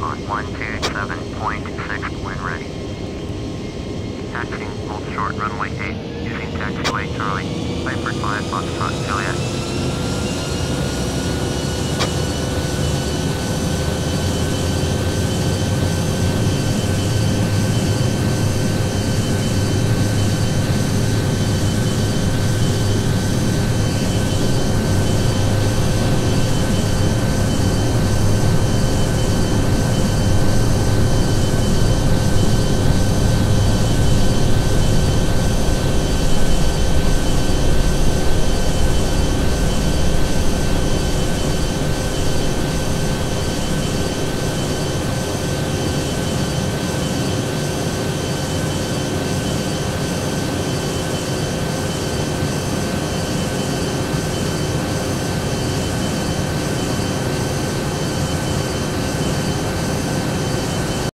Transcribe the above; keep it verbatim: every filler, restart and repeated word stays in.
on one two seven point six, when ready. Taxiing, hold short runway eight, using taxiway Charlie, Piper five Foxtrot Juliet.